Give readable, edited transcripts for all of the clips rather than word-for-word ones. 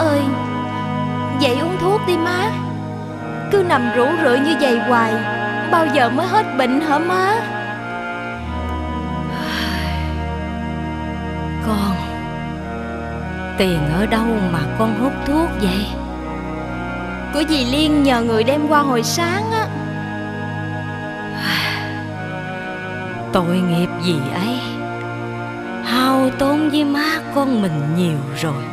ơi. Vậy uống thuốc đi má. Cứ nằm rũ rượi như vậy hoài, bao giờ mới hết bệnh hả má? Con, tiền ở đâu mà con hút thuốc vậy? Của dì Liên nhờ người đem qua hồi sáng á. Tội nghiệp gì ấy, hao tốn với má con mình nhiều rồi.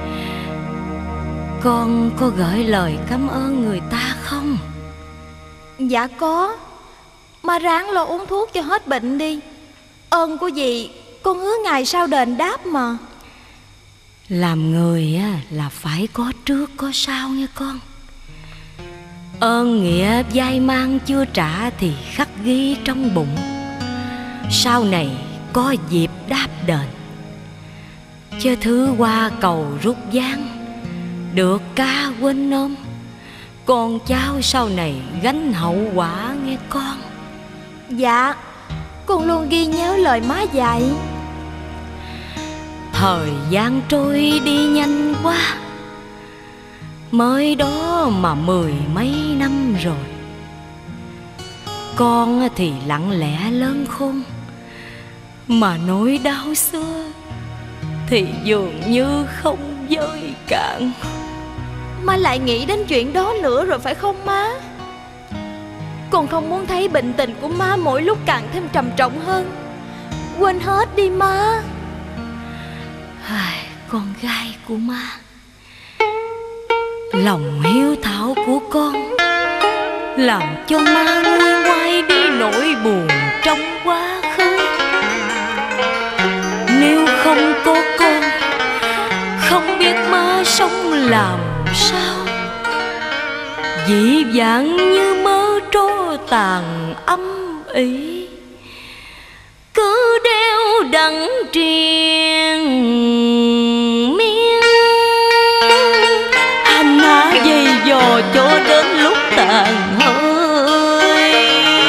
Con có gửi lời cảm ơn người ta không? Dạ có. Má ráng lo uống thuốc cho hết bệnh đi. Ơn của dì con hứa ngày sau đền đáp mà. Làm người á là phải có trước có sau nha con. Ơn nghĩa dai mang chưa trả thì khắc ghi trong bụng, sau này có dịp đáp đền. Chứ thứ qua cầu rút ván, được ca quên ôm, con cháu sau này gánh hậu quả nghe con. Dạ, con luôn ghi nhớ lời má dạy. Thời gian trôi đi nhanh quá, mới đó mà 10 mấy năm rồi. Con thì lặng lẽ lớn khôn, mà nỗi đau xưa thì dường như không vơi cạn. Má lại nghĩ đến chuyện đó nữa rồi phải không má? Con không muốn thấy bệnh tình của má mỗi lúc càng thêm trầm trọng hơn. Quên hết đi má. Con gái của má, lòng hiếu thảo của con làm cho má nguôi ngoai đi nỗi buồn trong quá khứ. Nếu không có con, không biết má sống làm sao. Dĩ vãng như mơ tro tàn âm ỉ, cứ đeo đắng triền miên. Hành hạ dày dò cho đến lúc tàn hơi.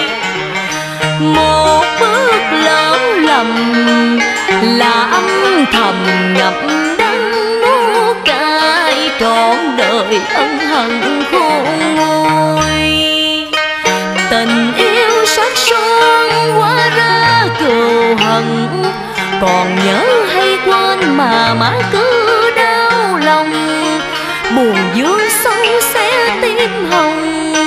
Một bước lỡ lầm là âm thầm ngập đắng nuốt cay trọn đời ân hận khôn nguôi. Tình yêu sắc son hóa ra cừu hận, còn nhớ hay quên mà má cứ đau lòng. Buồn vương sâu xé tim hồng.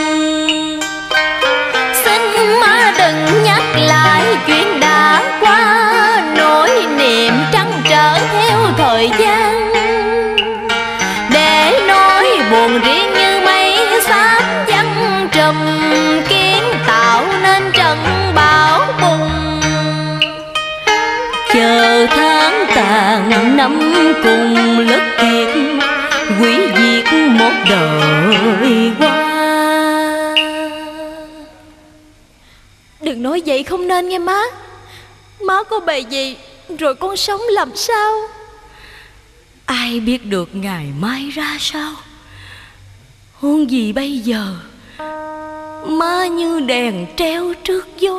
Xin má đừng nhắc lại chuyện đã qua, nỗi niềm trăn trở theo thời gian. Để nỗi buồn riêng như mây xám văng trùm, kiến tạo nên trận bão bùng. Chờ tháng tàn năm cùng lất kiệt, hủy diệt một đời qua. Đừng nói vậy không nên nghe má. Má có bề gì rồi con sống làm sao? Ai biết được ngày mai ra sao. Huống gì bây giờ, má như đèn treo trước gió,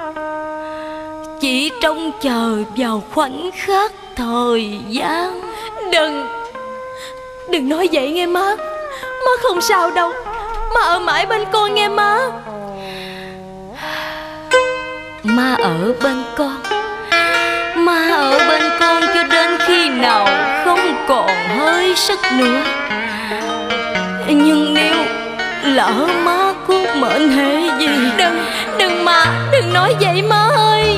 chỉ trông chờ vào khoảnh khắc thời gian. Đừng nói vậy nghe má. Má không sao đâu. Má ở mãi bên con nghe má. Má ở bên con. Má ở bên con cho đến khi nào không còn hơi sức nữa. Nhưng nếu lỡ má cốt mệnh hệ gì, Đừng má, đừng nói vậy má ơi.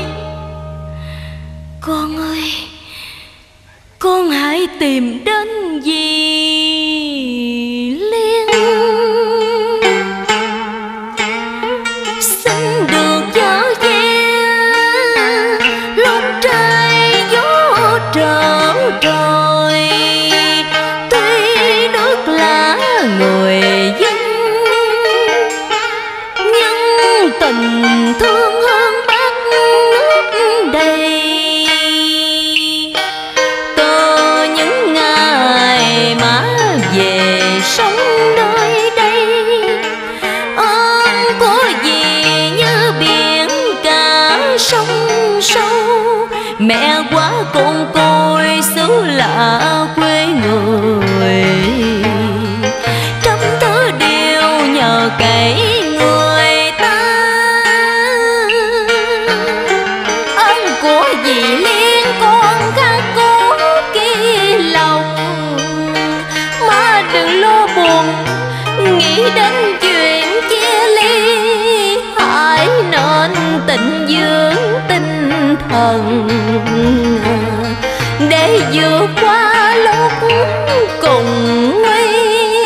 Con ơi, con hãy tìm đến dì Liên. Xin được chở che lúc trái gió trở trời. Tuy nước lá người dân, nhưng tình thương hơn bát nước đầy. Sống nơi đây, ơn có gì như biển cả sông sâu. Mẹ quá cồn côi xứ lạ quê người. người. Trăm thứ đều nhờ cậy người ta, ơn của dì Liên con khắc cố kỹ lòng. Má đừng lo buồn nghĩ đến chuyện chia ly, hãy nên tịnh dưỡng tinh thần để vượt qua lúc cùng nguy.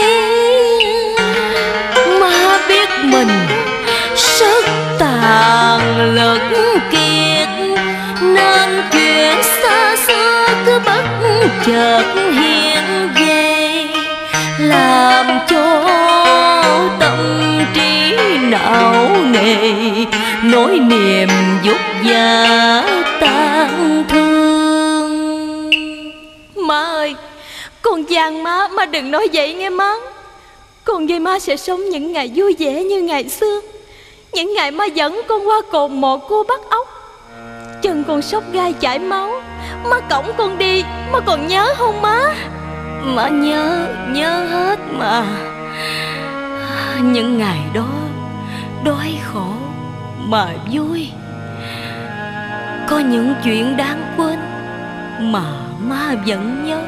Má biết mình sức tàn lực kiệt, nên chuyện xa xưa cứ bất chợt hiện về, làm cho tâm trí não nề, nỗi niềm vất vả tan thương. Má ơi, con van má đừng nói vậy nghe má. Con với má sẽ sống những ngày vui vẻ như ngày xưa, những ngày má dẫn con qua cồn mò cua bắt ốc, chân con sốc gai chảy máu, má cõng con đi, má còn nhớ không má? Má nhớ hết mà. Những ngày đó đói khổ mà vui, có những chuyện đáng quên mà má vẫn nhớ,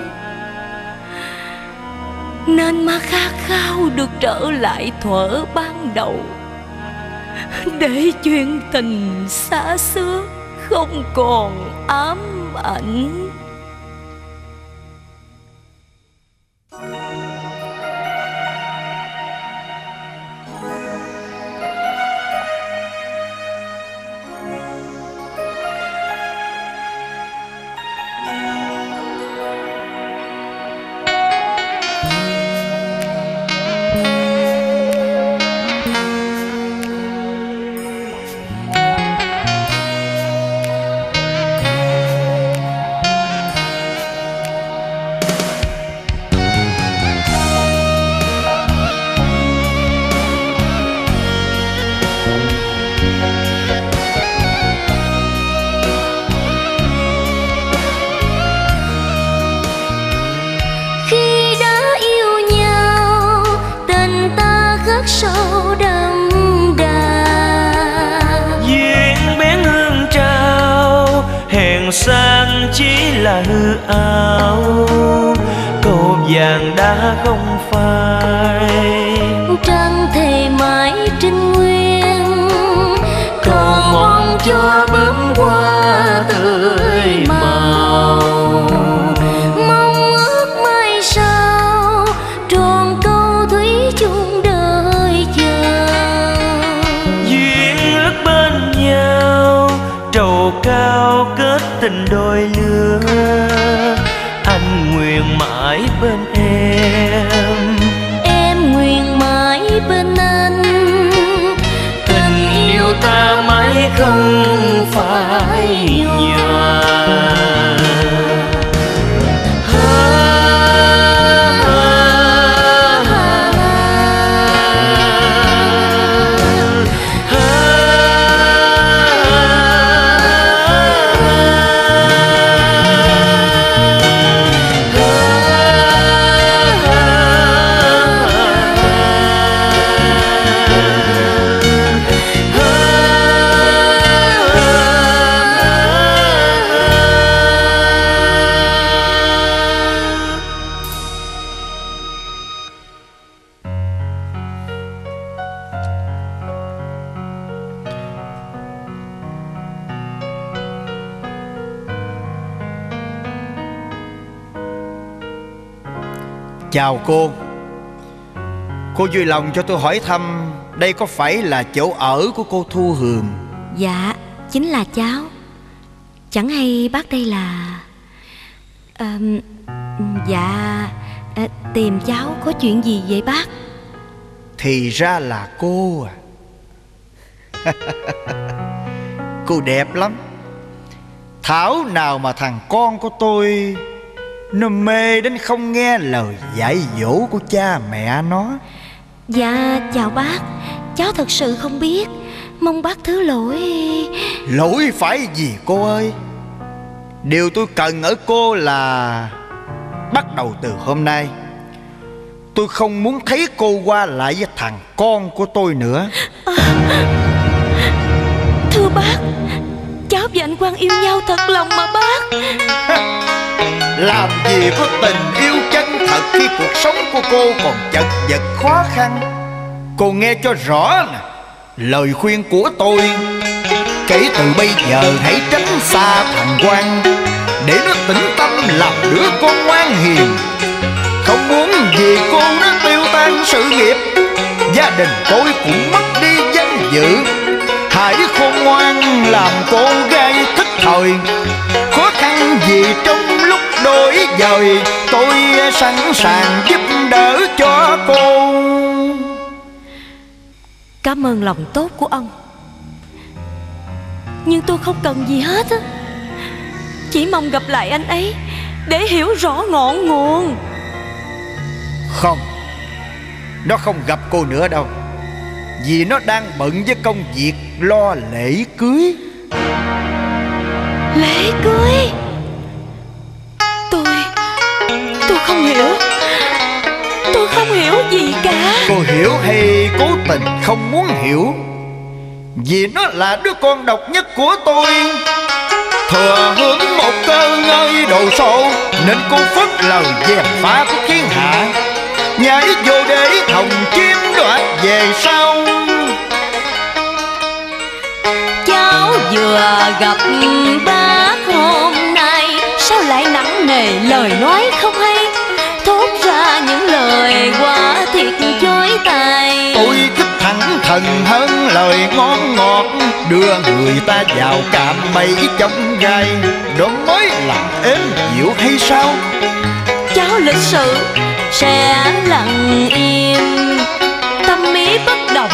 nên má khát khao được trở lại thuở ban đầu, để chuyện tình xa xưa không còn ám ảnh. Sâu đậm đà duyên bén hương trao, hèn sang chỉ là hư ảo, câu vàng đã không phai. trăng thề mãi trinh nguyên, còn mong cho bướm hoa tươi màu. Mong ước mai sau tròn câu thủy chung đời chờ. Duyên ước bên nhau trầu cao kết tình đôi lứa, anh nguyện mãi bên em nguyện mãi bên anh. tình yêu ta mãi không phải nhòa. Chào cô vui lòng cho tôi hỏi thăm đây có phải là chỗ ở của cô Thu Hường? Dạ, chính là cháu. Chẳng hay bác đây là... tìm cháu có chuyện gì vậy bác? Thì ra là cô à. Cô đẹp lắm. Thảo nào mà thằng con của tôi nó mê đến không nghe lời dạy dỗ của cha mẹ nó. Dạ chào bác, cháu thật sự không biết, mong bác thứ lỗi. Lỗi phải gì cô ơi? Điều tôi cần ở cô là bắt đầu từ hôm nay, tôi không muốn thấy cô qua lại với thằng con của tôi nữa. Thưa bác, cháu và anh Quang yêu nhau thật lòng mà bác. Làm gì có tình yêu chân thật khi cuộc sống của cô còn chật vật khó khăn. Cô nghe cho rõ nè, lời khuyên của tôi: kể từ bây giờ hãy tránh xa thằng Quang, để nó tĩnh tâm làm đứa con ngoan hiền. Không muốn vì cô nó tiêu tan sự nghiệp, gia đình tôi cũng mất đi danh dự. Hãy khôn ngoan làm cô gái thức thời, khó khăn gì trong lúc đổi dời, tôi sẵn sàng giúp đỡ cho cô. Cảm ơn lòng tốt của ông, nhưng tôi không cần gì hết á. Chỉ mong gặp lại anh ấy để hiểu rõ ngọn nguồn. Không, nó không gặp cô nữa đâu, vì nó đang bận với công việc lo lễ cưới. Lễ cưới? Tôi không hiểu. Tôi không hiểu gì cả. Cô hiểu hay cố tình không muốn hiểu? Vì nó là đứa con độc nhất của tôi, thừa hưởng một cơ ngơi đồ sộ, nên cô phớt lời gièm pha của thiên hạ, nhảy vô để thòng chiếm đoạt về sau. Cháu vừa gặp bác hôm nay, sao lại nặng nề lời nói không hay, thốt ra những lời quá thiệt chói tai. Tôi thích thẳng thừng hơn lời ngon ngọt, đưa người ta vào cạm bẫy trong gai, đó mới làm êm dịu hay sao? Cháu lịch sự sẽ lặng im, tâm ý bất đồng,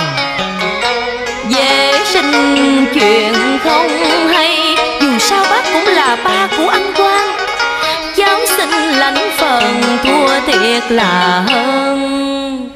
dễ sinh chuyện không hay. Dù sao bác cũng là ba của anh Quang, cháu xin lãnh phần thua thiệt là hơn.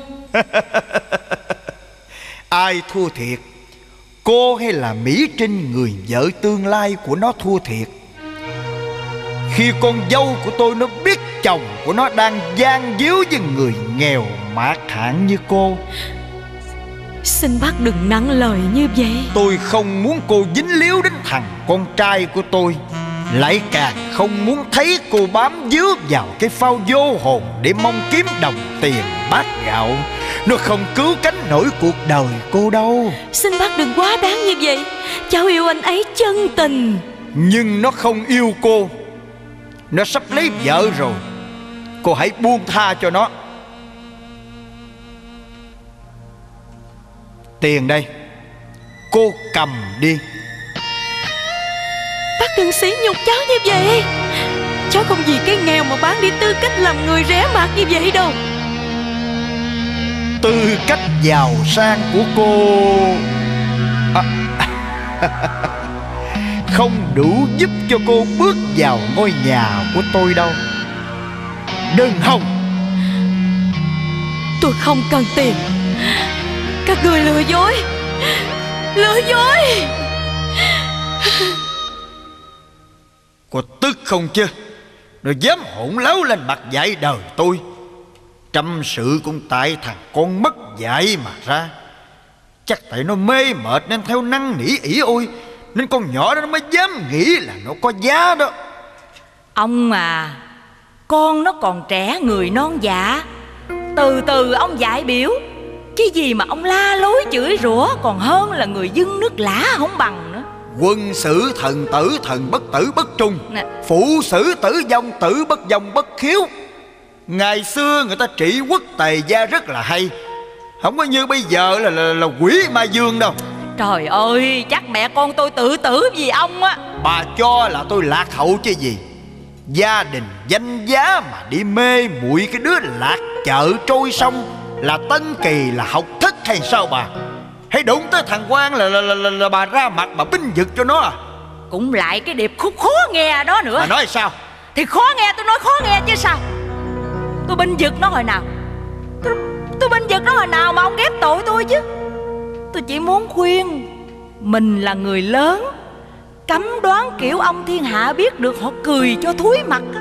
Ai thua thiệt? Cô hay là Mỹ Trinh, người vợ tương lai của nó thua thiệt? Khi con dâu của tôi nó biết chồng của nó đang gian díu với người nghèo mạt hạn như cô. Xin bác đừng nặng lời như vậy. Tôi không muốn cô dính líu đến thằng con trai của tôi, lại càng không muốn thấy cô bám víu vào cái phao vô hồn để mong kiếm đồng tiền bát gạo. Nó không cứu cánh nổi cuộc đời cô đâu. Xin bác đừng quá đáng như vậy. Cháu yêu anh ấy chân tình. Nhưng nó không yêu cô. Nó sắp lấy vợ rồi, cô hãy buông tha cho nó. Tiền đây, cô cầm đi. Bác đừng sỉ nhục cháu như vậy. Cháu không vì cái nghèo mà bán đi tư cách làm người rẻ mạt như vậy đâu. Tư cách giàu sang của cô không đủ giúp cho cô bước vào ngôi nhà của tôi đâu. Đừng hòng. Tôi không cần tiền. Các người lừa dối. Lừa dối. Cô tức không chứ? Nó dám hỗn láo lên mặt dạy đời tôi. Trăm sự cũng tại thằng con mất dạy mà ra. Chắc tại nó mê mệt nên theo năn nỉ ỉ ôi, nên con nhỏ đó nó mới dám nghĩ là nó có giá đó. Ông à, con nó còn trẻ người non dạ, từ từ ông dạy biểu. Cái gì mà ông la lối chửi rủa còn hơn là người dưng nước lã không bằng nữa. Quân sử thần tử, thần bất tử bất trung nè. Phụ sử tử vong, tử bất vong bất khiếu. Ngày xưa người ta trị quốc tề gia rất là hay, không có như bây giờ là quỷ ma dương đâu. Trời ơi, chắc mẹ con tôi tự tử vì ông á. Bà cho là tôi lạc hậu chứ gì. Gia đình danh giá mà đi mê muội cái đứa lạc chợ trôi sông là Tân Kỳ là học thức hay sao bà? Hay đụng tới thằng Quang là bà ra mặt bà binh vực cho nó à? Cũng lại cái điệp khúc khó nghe đó nữa. Bà nói sao? Thì khó nghe, tôi nói khó nghe chứ sao. Tôi binh vực nó hồi nào? Tôi binh vực nó hồi nào mà ông ghép tội tôi chứ. Tôi chỉ muốn khuyên mình là người lớn, cấm đoán kiểu ông thiên hạ biết được họ cười cho thúi mặt á.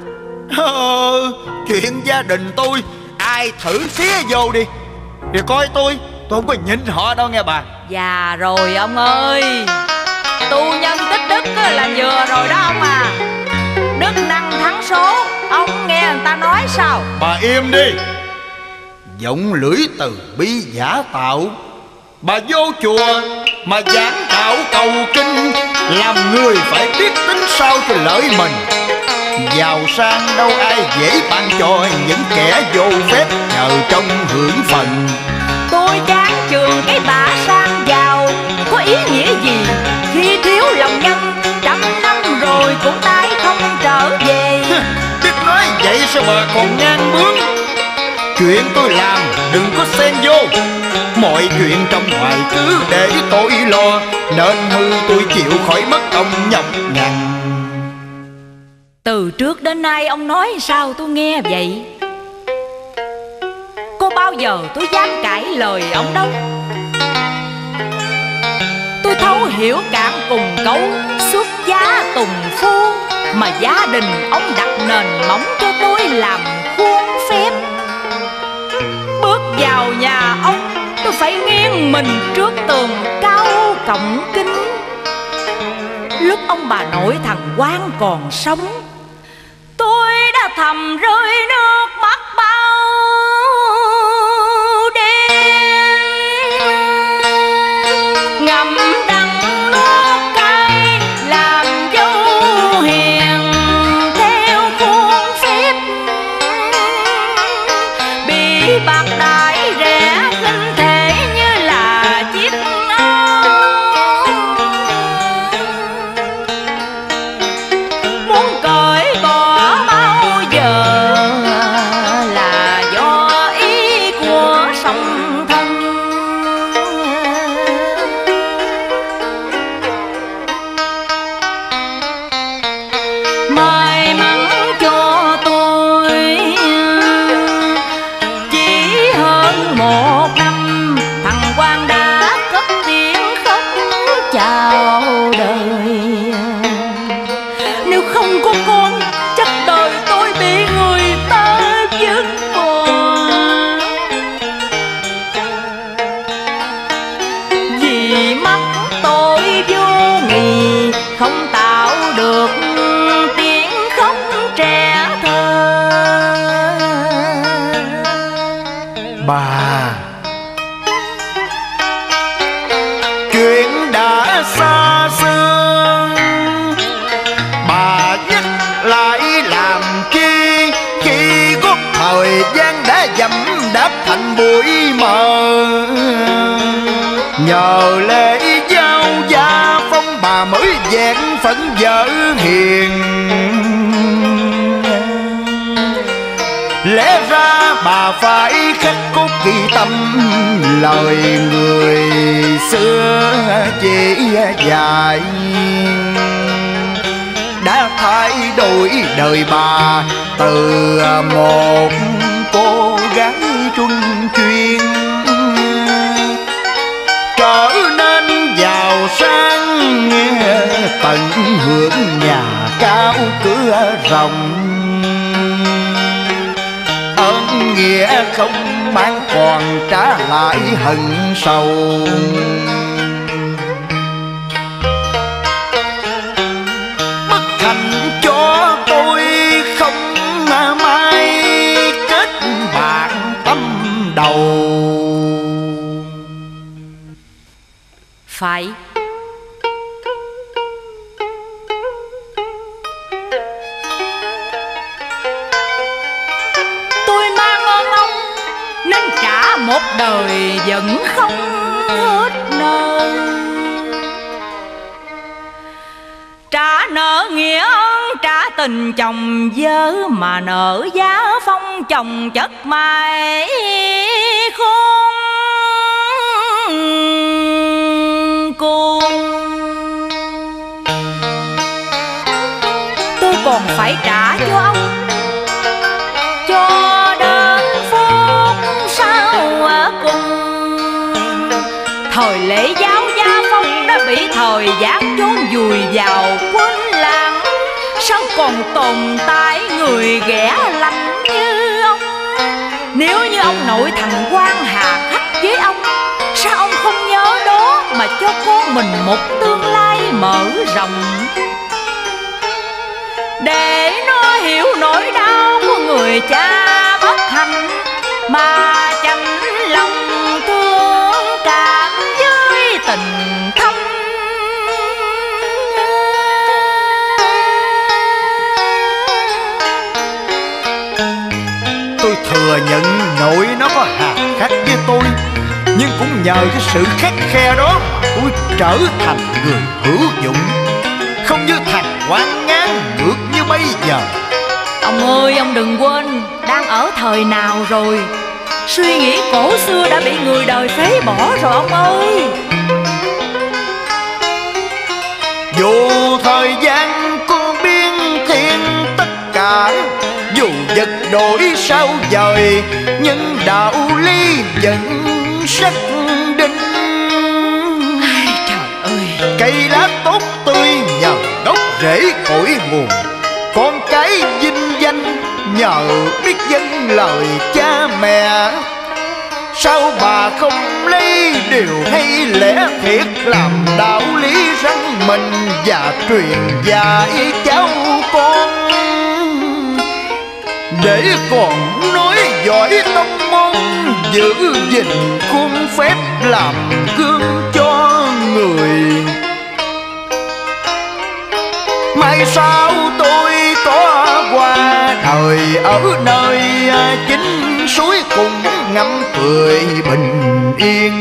Chuyện gia đình tôi ai thử xía vô đi, thì coi tôi không có nhịn họ đâu nghe bà. Già rồi ông ơi, tu nhân tích đức là vừa rồi đó ông à. Đức năng thắng số, ông nghe người ta nói sao? Bà im đi. Giọng lưỡi từ bi giả tạo. Bà vô chùa mà giảng đạo cầu kinh, làm người phải biết tính sao cho lợi mình. Giàu sang đâu ai dễ ban cho những kẻ vô phép nhờ trong hưởng phần. Tôi chán chường cái bả sang giàu, có ý nghĩa gì khi thiếu lòng nhân? 100 năm rồi cũng tái không trở về. Biết nói vậy sao bà còn ngang bướng. Chuyện tôi làm đừng có xen vô. Mọi chuyện trong ngoài cứ để tôi lo, nên hư tôi chịu khỏi mất công nhọc nhằn. Từ trước đến nay ông nói sao tôi nghe vậy. Có bao giờ tôi dám cãi lời ông đâu. Tôi thấu hiểu cạn cùng cấu xuất giá tùng phu, mà gia đình ông đặt nền móng cho tôi làm khuôn phép. Bước vào nhà ông tôi phải nghiêng mình trước tường cao cổng kính. Lúc ông bà nội thằng Quang còn sống, tôi đã thầm rơi nước mắt bao đêm. Ngậm đắng nuốt cay làm dâu hiền theo khuôn phép, bị bạc đãi rẻ khinh thể như là chiếc áo. Muốn cởi bỏ bao giờ là do ý của song thân. May mắn cho tôi chỉ hơn 1 năm, thằng Quang đã cất tiếng khóc chào đời. Nếu không có con, chắc đời tôi bị người ta vứt bỏ. Vì mắt tôi vô nghị, không tạo được tiếng khóc trẻ thơ. Bà, chuyện đã xa xưa, bà nhắc lại làm chi, khi có thời gian đã dẫm đạp thành bụi mờ. Nhờ lễ giao gia phong bà mới vẹn phận vợ hiền. Lẽ ra bà phải khắc cốt ghi tâm lời người xưa chỉ dạy, đã thay đổi đời bà từ một cô gái trung chuyên trở nên giàu sang, tận hưởng nhà cao cửa rộng. Ơn nghĩa không mang còn trả lại hận sầu. Bất hạnh cho tôi không mai kết bạn tâm đầu. Phải, tôi mang ơn ông nên trả một đời vẫn không hết nợ. Trả nợ nghĩa ơn, trả tình chồng vợ, mà nợ giá phong chồng chất mài khôn cùng. Tôi còn phải trả cho ông, cho đến phút sau cùng. Thời lễ giáo gia phong đã bị thời gian chốn vùi vào quên lãng. Sao còn tồn tại người ghẻ lạnh như ông. Nếu như ông nội thằng quan hà khắc với ông, sao ông không nhớ đó mà cho con mình một tương lai mở rộng, để nó hiểu nỗi đau của người cha bất hạnh mà chạnh lòng thương cảm với tình thâm. Tôi thừa nhận nội nó có hà khắc với tôi, nhưng cũng nhờ cái sự khắt khe đó mà tôi trở thành người hữu dụng, không như thằng quán ngán ngược như bây giờ. Ông ơi, ông đừng quên đang ở thời nào rồi. Suy nghĩ cổ xưa đã bị người đời phế bỏ rồi ông ơi. Dù thời gian có biến thiên tất cả, dù vật đổi sao dời, nhưng đạo lý vẫn sắc đinh. Trời ơi, Cây lá tốt tươi nhờ gốc rễ cội nguồn, con cái vinh danh nhờ biết dâng lời cha mẹ. Sao bà không lấy điều hay lẽ thiệt làm đạo lý răng mình và truyền dạy cháu con, để còn nói giỏi tông môn, giữ gìn khuôn phép làm gương cho người. Mai sau tôi có qua đời ở nơi chính suối cùng ngắm cười bình yên.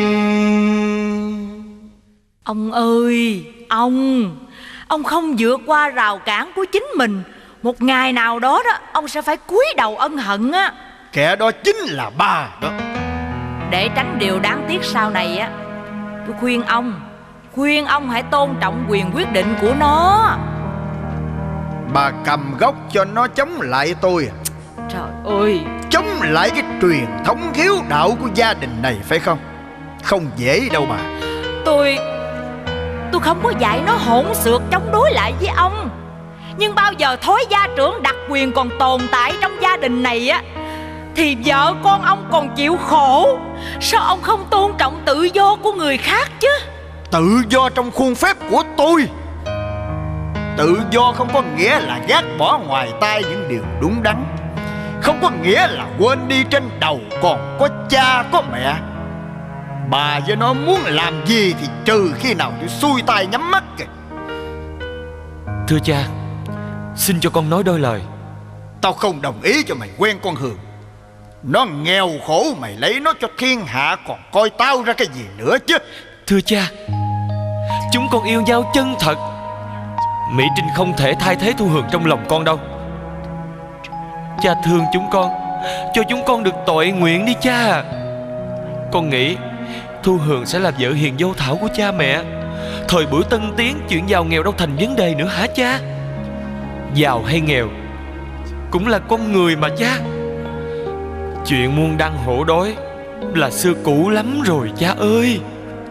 ông ơi, ông không vượt qua rào cản của chính mình, một ngày nào đó ông sẽ phải cúi đầu ân hận á. Kẻ đó chính là ba đó. Để tránh điều đáng tiếc sau này á, tôi khuyên ông hãy tôn trọng quyền quyết định của nó. Bà cầm gốc cho nó chống lại tôi, Trời ơi, chống lại cái truyền thống hiếu đạo của gia đình này phải không? Không dễ đâu bà. Tôi không có dạy nó hỗn xược chống đối lại với ông, nhưng bao giờ thối gia trưởng đặc quyền còn tồn tại trong gia đình này á, thì vợ con ông còn chịu khổ. Sao ông không tôn trọng tự do của người khác chứ? Tự do trong khuôn phép của tôi. Tự do không có nghĩa là gác bỏ ngoài tai những điều đúng đắn, không có nghĩa là quên đi trên đầu còn có cha có mẹ. Bà với nó muốn làm gì thì trừ khi nào tôi xuôi tay nhắm mắt kìa. Thưa cha, xin cho con nói đôi lời. Tao không đồng ý cho mày quen con Hường. Nó nghèo khổ mày lấy nó cho thiên hạ, còn coi tao ra cái gì nữa chứ. Thưa cha, chúng con yêu nhau chân thật. Mỹ Trinh không thể thay thế Thu Hường trong lòng con đâu. Cha thương chúng con, cho chúng con được tội nguyện đi cha. Con nghĩ Thu Hường sẽ là vợ hiền dâu thảo của cha mẹ. Thời buổi tân tiến, chuyện giàu nghèo đâu thành vấn đề nữa hả cha? Giàu hay nghèo cũng là con người mà cha. Chuyện muôn đăng hổ đói là xưa cũ lắm rồi cha ơi.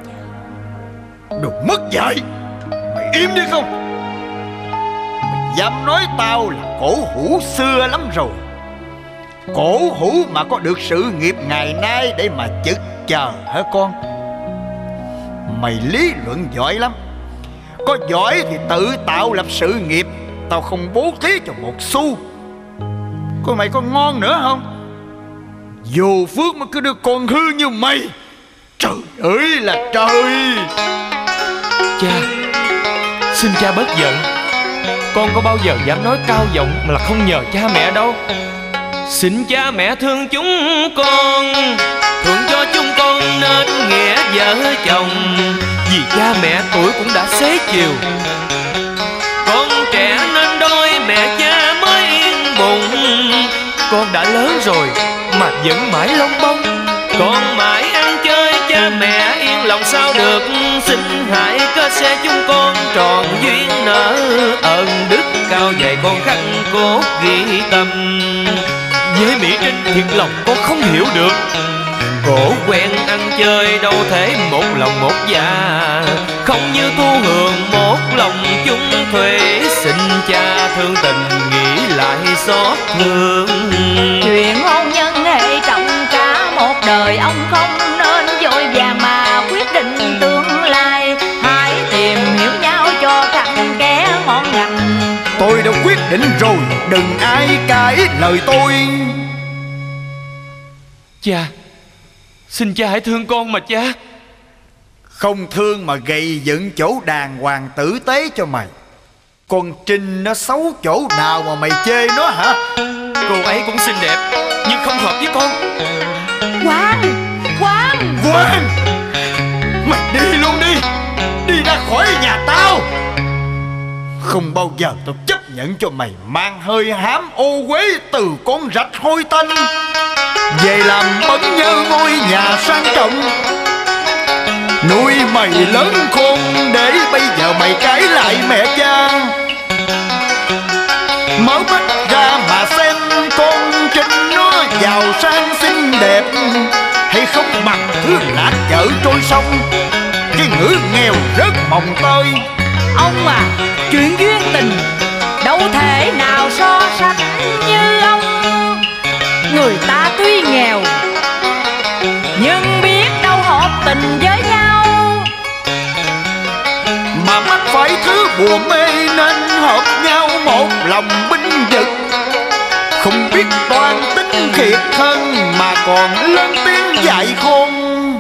Đồ mất dạy, mày im đi không? Mày dám nói tao là cổ hủ xưa lắm rồi. Cổ hủ mà có được sự nghiệp ngày nay để mà chực chờ hả con? Mày lý luận giỏi lắm. Có giỏi thì tự tạo lập sự nghiệp, tao không bố thí cho một xu. Coi mày có ngon nữa không? Dù phước mà cứ đưa con hư như mày. Trời ơi là trời. Cha, xin cha bớt giận. Con có bao giờ dám nói cao giọng mà là không nhờ cha mẹ đâu. Xin cha mẹ thương chúng con, thuận cho chúng con nên nghĩa vợ chồng. Vì cha mẹ tuổi cũng đã xế chiều, con trẻ nên đôi mẹ cha mới yên bụng. Con đã lớn rồi mà vẫn mãi lông bông, con mãi ăn chơi cha mẹ yên lòng sao được. Xin hãy kết sẽ chúng con tròn duyên nợ, ơn đức cao dày con khắc cốt ghi tâm. Với Mỹ Trinh thiệt lòng con không hiểu được, cổ quen ăn chơi, đâu thể một lòng một dạ. Không như Thu Hường một lòng chung thủy, xin cha thương tình nghĩ lại xót thương. Chuyện hôn nhân hệ trọng cả một đời, ông không nên vội vàng mà quyết định tương lai. Hãy tìm hiểu nhau cho cặn kẽ ngọn ngành. Tôi đã quyết định rồi, đừng ai cãi lời tôi. Cha, xin cha hãy thương con mà cha. Không thương mà gầy dựng chỗ đàng hoàng tử tế cho mày. Con Trinh nó xấu chỗ nào mà mày chê nó hả? Cô ấy cũng xinh đẹp nhưng không hợp với con. Quang, mày đi luôn đi. Đi ra khỏi nhà tao. Không bao giờ tao chấp nhận cho mày mang hơi hám ô uế từ con rạch hôi tanh về làm bấn nhơ ngôi nhà sang trọng. Nuôi mày lớn khôn để bây giờ mày cãi lại mẹ cha. Mở mắt ra mà xem con Trinh nó giàu sang xinh đẹp, hay không bằng thứ lạc vợ trôi sông, cái ngữ nghèo rớt mồng tơi. Ông à, chuyện duyên tình đâu thể nào so sánh như ông. Người ta tuy nghèo nhưng biết đâu hợp tình với nhau, mà mắc phải thứ buồn mê nên hợp nhau một lòng binh vực. Không biết toan tính thiệt thân mà còn lên tiếng dạy khôn.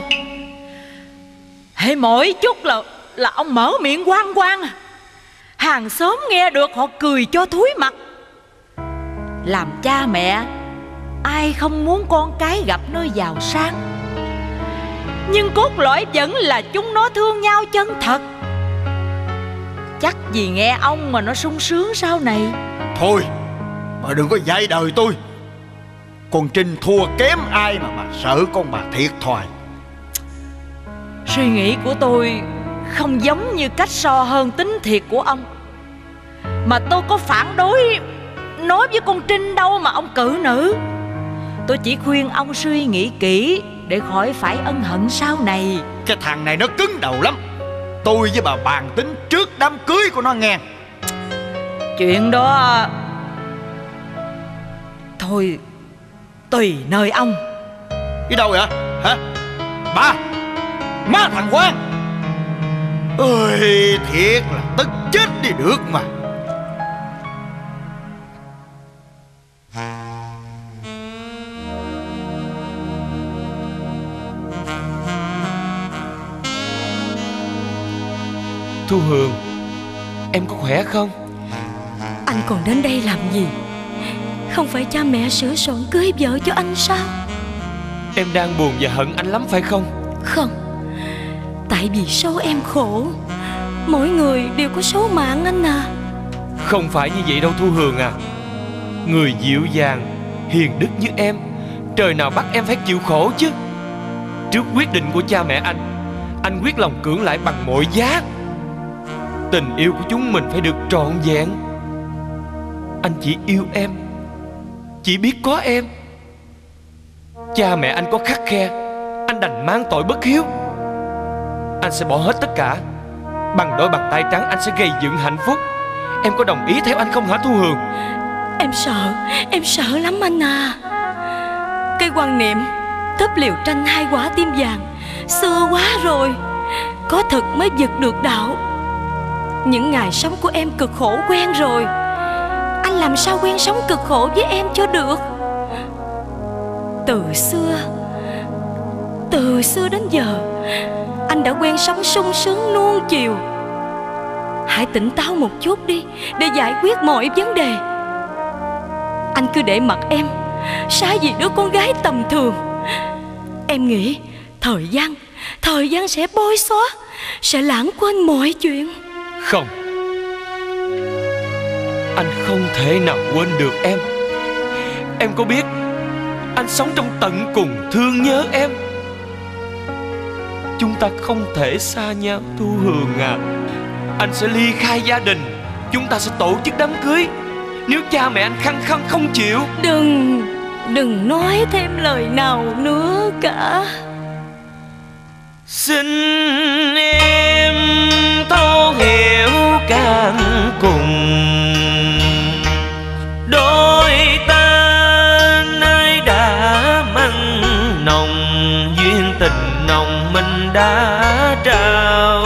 hễ mỗi chút là ông mở miệng quang quang, hàng xóm nghe được họ cười cho thúi mặt. Làm cha mẹ ai không muốn con cái gặp nơi giàu sang, nhưng cốt lõi vẫn là chúng nó thương nhau chân thật. Chắc gì nghe ông mà nó sung sướng sau này. Thôi mà đừng có dạy đời tôi. Con Trinh thua kém ai mà sợ con bà thiệt thòi. Suy nghĩ của tôi không giống như cách so hơn tính thiệt của ông. Mà tôi có phản đối nói với con Trinh đâu mà ông cự nữ. Tôi chỉ khuyên ông suy nghĩ kỹ để khỏi phải ân hận sau này. Cái thằng này nó cứng đầu lắm. Tôi với bà bàn tính trước đám cưới của nó nghe. Chuyện đó thôi tùy nơi ông. Đi đâu vậy hả? Ba, má thằng Quang. Ôi thiệt là tức chết đi được mà. Thu Hường, em có khỏe không? Anh còn đến đây làm gì? Không phải cha mẹ sửa soạn cưới vợ cho anh sao? Em đang buồn và hận anh lắm phải không? Không, tại vì số em khổ. Mỗi người đều có số mạng anh à. Không phải như vậy đâu Thu Hường à. Người dịu dàng, hiền đức như em, trời nào bắt em phải chịu khổ chứ. Trước quyết định của cha mẹ anh quyết lòng cưỡng lại bằng mọi giá. Tình yêu của chúng mình phải được trọn vẹn. Anh chỉ yêu em, chỉ biết có em. Cha mẹ anh có khắt khe, anh đành mang tội bất hiếu. Anh sẽ bỏ hết tất cả. Bằng đôi bàn tay trắng anh sẽ gây dựng hạnh phúc. Em có đồng ý theo anh không hả Thu Hường? Em sợ lắm anh à. Cái quan niệm thấp liều tranh 2 quả tim vàng xưa quá rồi. Có thực mới vực được đạo. Những ngày sống của em cực khổ quen rồi. Anh làm sao quen sống cực khổ với em cho được. Từ xưa đến giờ anh đã quen sống sung sướng nuông chiều. Hãy tỉnh táo một chút đi để giải quyết mọi vấn đề. Anh cứ để mặc em sai vì đứa con gái tầm thường. Em nghĩ thời gian sẽ bôi xóa, sẽ lãng quên mọi chuyện. Không, anh không thể nào quên được em. Em có biết anh sống trong tận cùng thương nhớ em. Chúng ta không thể xa nhau Thu Hường à. Anh sẽ ly khai gia đình, chúng ta sẽ tổ chức đám cưới. Nếu cha mẹ anh khăng khăng không chịu. đừng nói thêm lời nào nữa cả. Xin em thấu hiểu càng cùng, đôi ta nay đã mặn nồng, duyên tình nồng mình đã trao.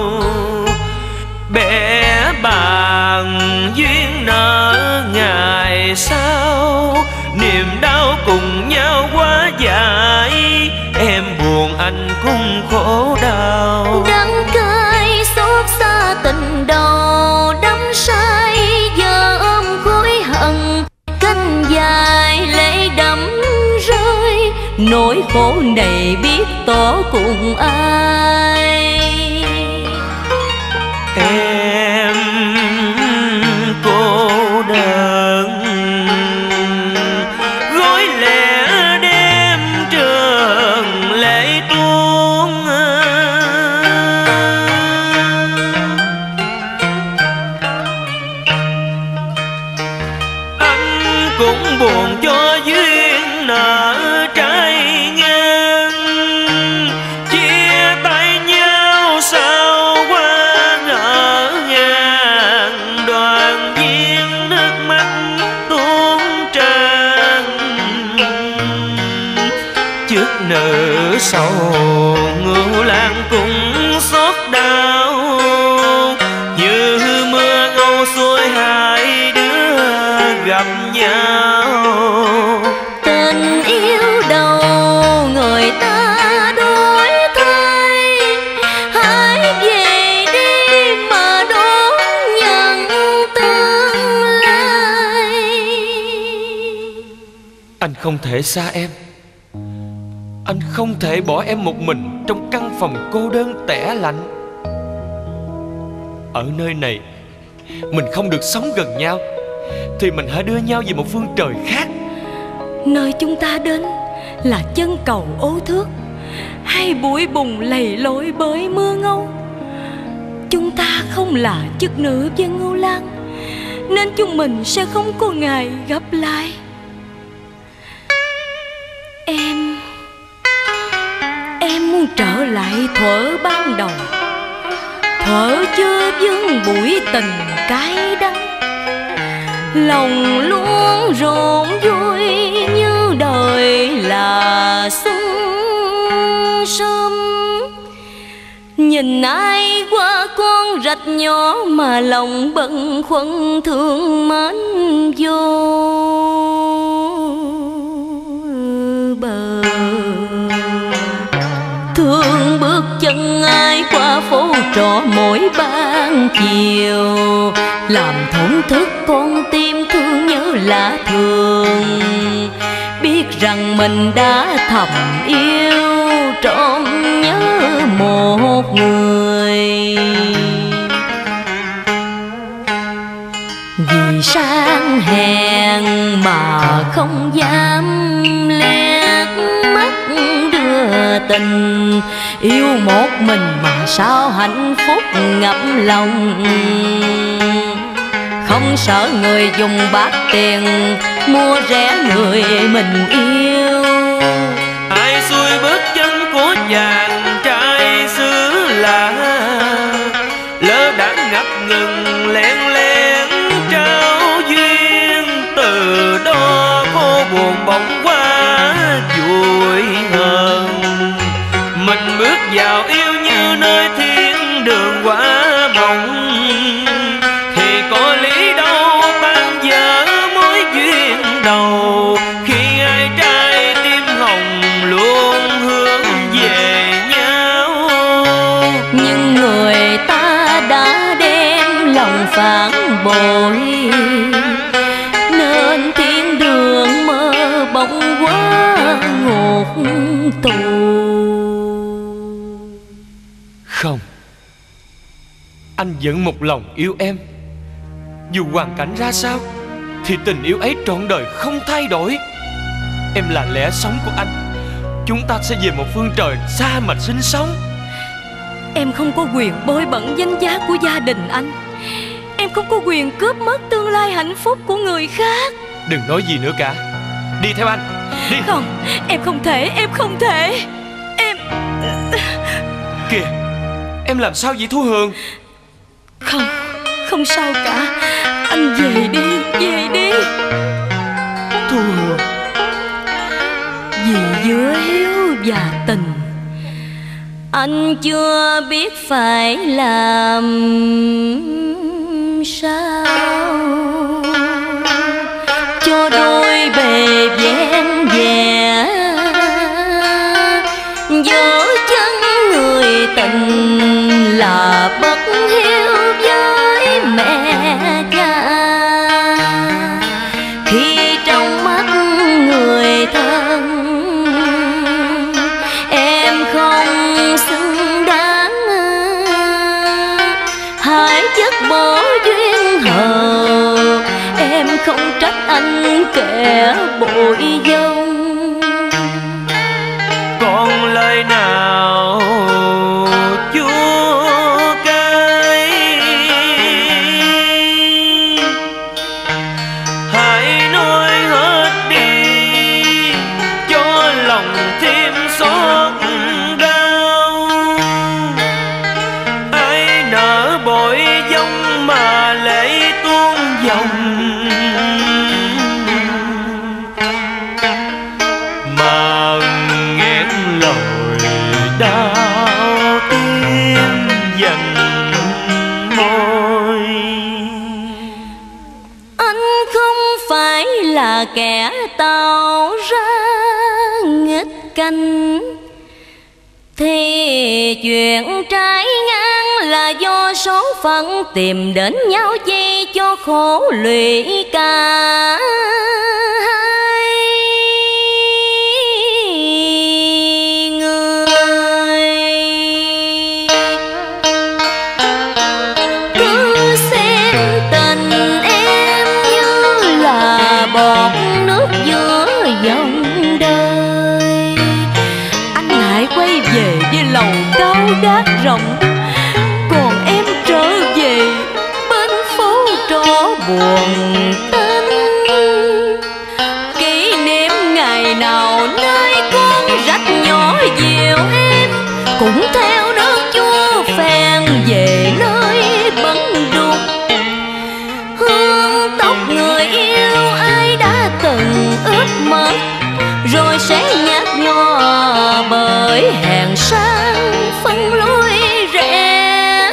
Bẻ bàn duyên nợ ngày sau, niềm đau cùng nhau hóa giải. Em buồn anh cũng khổ đau, đắng cay xót xa tình đầu đắm say, giờ ôm khối hận canh dài lệ đẫm rơi. Nỗi khổ này biết tỏ cùng ai. Em cô đơn gối lẻ đêm trường lệ tuôn. Anh cũng buồn cho duyên nợ trái ngang, chia tay nhau sao qua ngỡ ngàng. Đoàn viên nước mắt tuôn tràn, trước nợ sầu Ngưu Lang cũng xót đau. Như mưa ngâu xuôi hai đứa gặp nhau. Tình yêu đầu người ta đổi thay, hãy về đi mà đón nhận tương lai. Anh không thể xa em, anh không thể bỏ em một mình trong căn phòng cô đơn tẻ lạnh. Ở nơi này mình không được sống gần nhau, thì mình hãy đưa nhau về một phương trời khác. Nơi chúng ta đến là chân cầu ô thước, hay bụi bùn lầy lội bởi mưa ngâu. Chúng ta không là chức nữ với Ngưu Lang, nên chúng mình sẽ không có ngày gặp lại. Em muốn trở lại thuở ban đầu, thuở chưa vướng bụi tình cái đắng. Lòng luôn rộn vui như đời là xuân sớm. Nhìn ai qua con rạch nhỏ mà lòng bận khuâng thương mến vô bờ. Thương bước chân ai qua phố trọ mỗi ban chiều, làm thổn thức con tim thương nhớ lạ thường. Biết rằng mình đã thầm yêu trọn nhớ một người. Vì sang hèn mà không dám lét mắt đưa tình, yêu một mình mà sao hạnh phúc ngập lòng. Không sợ người dùng bát tiền mua rẻ người mình yêu. Ai xuôi bước chân của chàng trai xứ lạ, lỡ đã ngập ngừng lén lén trao duyên. Từ đó cô buồn bỗng quá vui hơn. Mình bước vào yêu như nơi thiên đường quá mộng, thì có lý đâu tan vỡ mối duyên đầu. Khi ai trai tim hồng luôn hướng về nhau, Nhưng người ta đã đem lòng phản bội, nên thiên đường mơ bỗng quá ngục tù. không, anh vẫn một lòng yêu em. Dù hoàn cảnh ra sao thì tình yêu ấy trọn đời không thay đổi. Em là lẽ sống của anh. Chúng ta sẽ về một phương trời xa mà sinh sống. Em không có quyền bôi bẩn danh giá của gia đình anh. Em không có quyền cướp mất tương lai hạnh phúc của người khác. Đừng nói gì nữa cả. Đi theo anh. Đi. Không, em không thể. Em không thể. Em... Kìa, em làm sao vậy Thu Hường? Không, không sao cả. Anh về đi, về đi. Thu Hường. Vì giữa hiếu và tình, anh chưa biết phải làm sao cho đôi bề vẹn vẹn giữa chân người tình là bất hiếu với mẹ cha. Khi trong mắt người thân em không xứng đáng, hãy dứt bỏ duyên hờ. Em không trách anh kẻ bội dông. Còn lời nào chua cay, hãy nói hết đi cho lòng thêm xót đau. Ai nỡ bội dông mà lệ tuôn dòng, mà nghẹn lời đau tim dần môi. Anh không phải là kẻ tạo ra nghịch cảnh, thì chuyện trái ngang là do số phận tìm đến nhau chi cho khổ lụy cả hai người. Cứ xem tình em như là bọt nước giữa dòng đời. Anh hãy quay về với lầu cao gác rộng, còn em trở về bên phố trọ buồn tênh. Kỷ niệm ngày nào nơi con rạch nhỏ dịu em, cũng theo nước chua phèn về nơi bấn đục. Hương tóc người yêu ai đã từng ướp mất, rồi sẽ nhạt nhòa bởi hèn sang phân lối rẽ.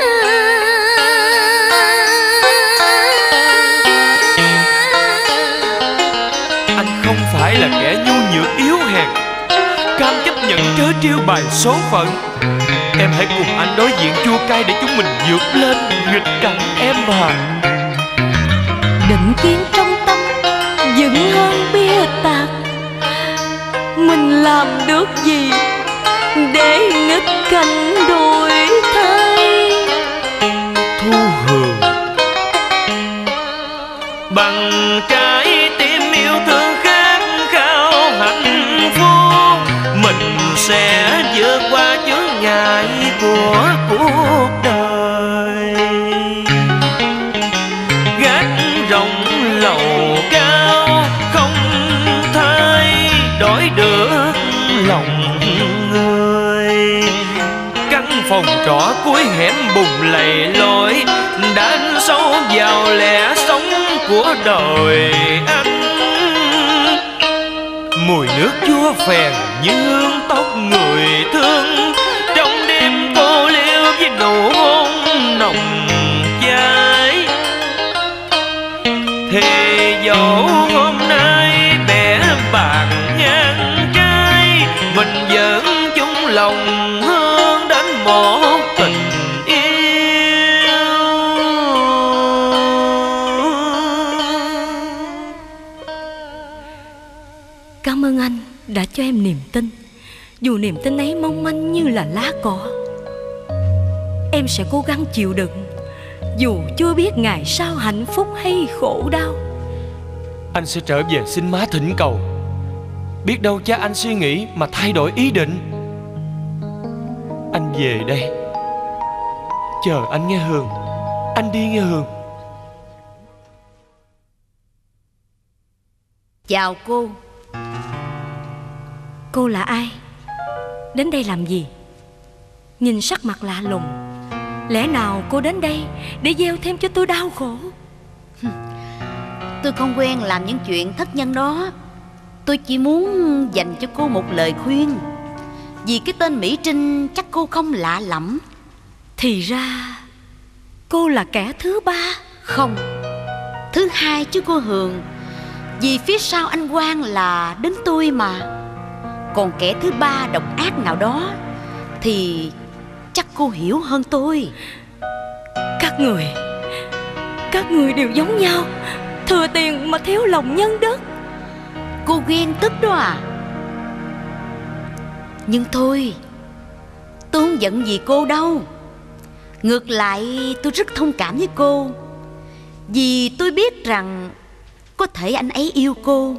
Anh không phải là kẻ nhu nhược yếu hèn, cam chấp nhận trớ trêu bài số phận. Em hãy cùng anh đối diện chua cay để chúng mình vượt lên nghịch cảnh em à. Định kiến trong tâm vững hơn bia tạc, mình làm được gì để nghịch cảnh đổi thay? Thu Hường, bằng trái tim yêu thương khát khao hạnh phúc, mình sẽ vượt qua chướng ngại của cuộc đời. Gác rộng lầu cao không thay đổi được lòng người. Căn phòng trọ cuối hẻm bùng lầy lối đã ăn sâu vào lẽ sống của đời anh. Mùi nước chua phèn như hương tóc người thương, trong đêm cô liêu với nụ hôn nồng cháy. Thì dẫu hôm nay bẻ bạc ngang trái, mình vẫn chung lòng hướng đến một tình yêu. Cảm ơn anh đã cho em niềm tin, dù niềm tin ấy mong manh như là lá cỏ. Em sẽ cố gắng chịu đựng, dù chưa biết ngày sau hạnh phúc hay khổ đau. Anh sẽ trở về xin má thỉnh cầu, biết đâu cha anh suy nghĩ mà thay đổi ý định. Anh về đây. Chờ anh nghe Hường. Anh đi nghe Hường. Chào cô. Cô là ai? Đến đây làm gì? Nhìn sắc mặt lạ lùng, lẽ nào cô đến đây để gieo thêm cho tôi đau khổ? Tôi không quen làm những chuyện thất nhân đó. Tôi chỉ muốn dành cho cô một lời khuyên. Vì cái tên Mỹ Trinh chắc cô không lạ lẫm. Thì ra cô là kẻ thứ ba. Không, thứ hai chứ cô Hường. Vì phía sau anh Quang là đến tôi mà. Còn kẻ thứ ba độc ác nào đó thì chắc cô hiểu hơn tôi. Các người đều giống nhau, thừa tiền mà thiếu lòng nhân đức. Cô ghen tức đó à? Nhưng thôi, tôi không giận gì cô đâu. Ngược lại tôi rất thông cảm với cô. Vì tôi biết rằng có thể anh ấy yêu cô,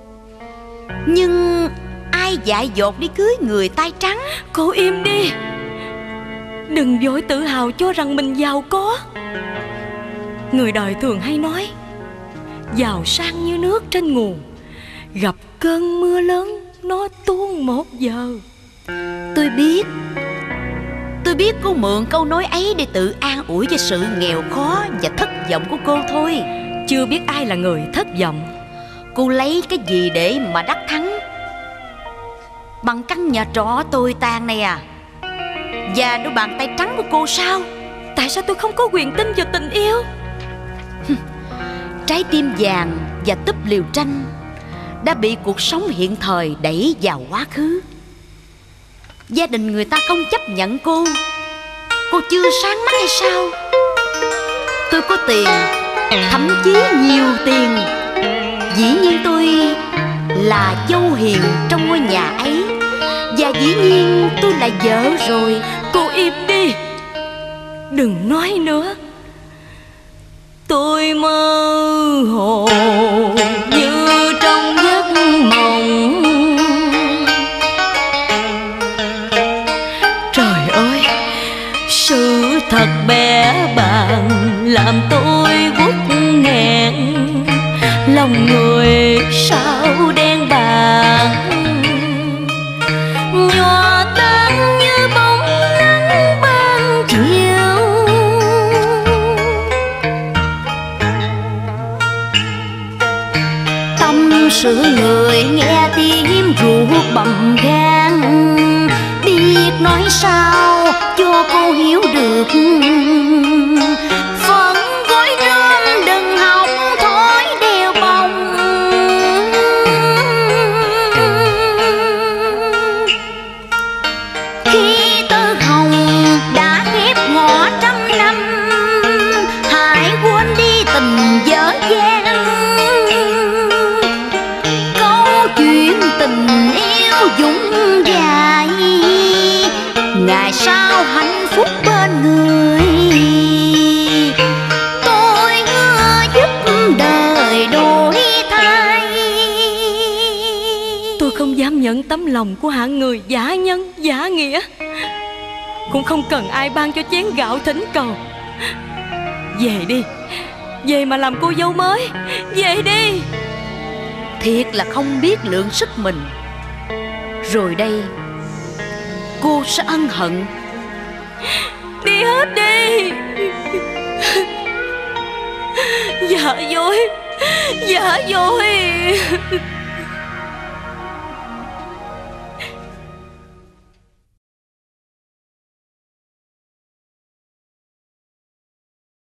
nhưng ai dại dột đi cưới người tay trắng. Cô im đi, đừng vội tự hào cho rằng mình giàu có. Người đời thường hay nói giàu sang như nước trên nguồn, gặp cơn mưa lớn nó tuôn một giờ. Tôi biết cô mượn câu nói ấy để tự an ủi cho sự nghèo khó và thất vọng của cô thôi. Chưa biết ai là người thất vọng. Cô lấy cái gì để mà đắc thắng? Bằng căn nhà trọ tồi tàn này à? Và đôi bàn tay trắng của cô sao? Tại sao tôi không có quyền tin vào tình yêu? Trái tim vàng và túp liều tranh đã bị cuộc sống hiện thời đẩy vào quá khứ. Gia đình người ta không chấp nhận cô. Cô chưa sáng mắt hay sao? Tôi có tiền, thậm chí nhiều tiền. Dĩ nhiên tôi là dâu hiền trong ngôi nhà ấy. Và dĩ nhiên tôi là vợ rồi. Cô im đi, đừng nói nữa. Tôi mơ hồ như trong giấc mộng. Trời ơi, sự thật bẽ bàng làm tôi uất nghẹn. Lòng người sao đen bạc, nhòa tan như bóng nắng ban chiều. Tâm sự người nghe tim ruột bầm gan, biết nói sao cho cô hiểu được. Phận gói rơm đừng hỏng thói đeo bông. Khi tơ hồng đã ghép ngõ trăm năm, hãy quên đi tình dở dang. Câu chuyện tình yêu dũng dài, ngày sau hạnh phúc bên người. Tôi hứa giúp đời đổi thay. Tôi không dám nhận tấm lòng của hạng người giả nhân giả nghĩa. Cũng không cần ai ban cho chén gạo thỉnh cầu. Về đi, về mà làm cô dâu mới. Về đi. Thiệt là không biết lượng sức mình. Rồi đây cô sẽ ân hận. Đi hết đi. Dạ dối, dạ dối.